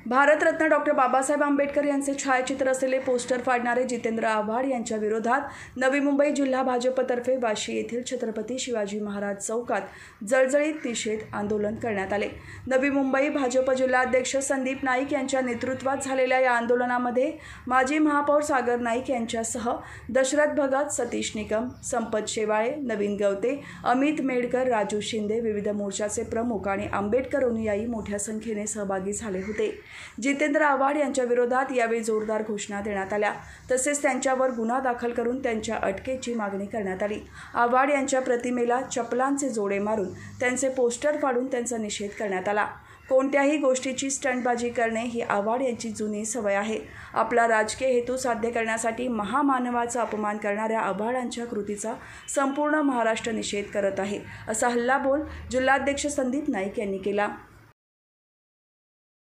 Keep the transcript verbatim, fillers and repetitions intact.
Bharat Ratna doctor Babasaheb Ambedkar यांचे छायाचित्र असलेले पोस्टर फाडणारे जितेंद्र आव्हाड यांच्या विरोधात नवी मुंबई जिल्हा भाजपतर्फे वाशी येथील छत्रपती शिवाजी महाराज चौकात जळजळीत निषेध आंदोलन करण्यात आले। नवी मुंबई भाजप जिल्हाध्यक्ष संदीप नाईक यांच्या नेतृत्वात झालेल्या या आंदोलनामध्ये माजी महापौर सागर नाईक यांच्यासह दशरथ भगत, सतीश निकम, संपत शेवाळे, नवीन गवते, अमित मेडकर, राजू शिंदे, विविध मोर्चाचे प्रमुख आणि आंबेडकर अनुयायी मोठ्या संख्येने सहभागी झाले होते। जितेंद्र आव्हाड यांच्या विरोधात यावेळी जोरदार घोषणा देण्यात आल्या, तसेच त्यांच्यावर गुन्हा दाखल करून त्यांच्या अटकेची मागणी करण्यात आली। आव्हाड यांच्या प्रतिमेला चपलांचे जोडे मारून त्यांचे पोस्टर फाडून त्यांचा निषेध करण्यात आला। कोणत्याही गोष्टीची स्टंटबाजी करणे ही आव्हाड यांची जुनी सवय आहे। आपला राजकीय हेतू साध्य करण्यासाठी महामानवाचा अपमान करणाऱ्या आव्हाडांच्या कृतीचा संपूर्ण महाराष्ट्र निषेध करत आहे, असा हल्लाबोल जिल्हाध्यक्ष संदीप नाईक यांनी केला।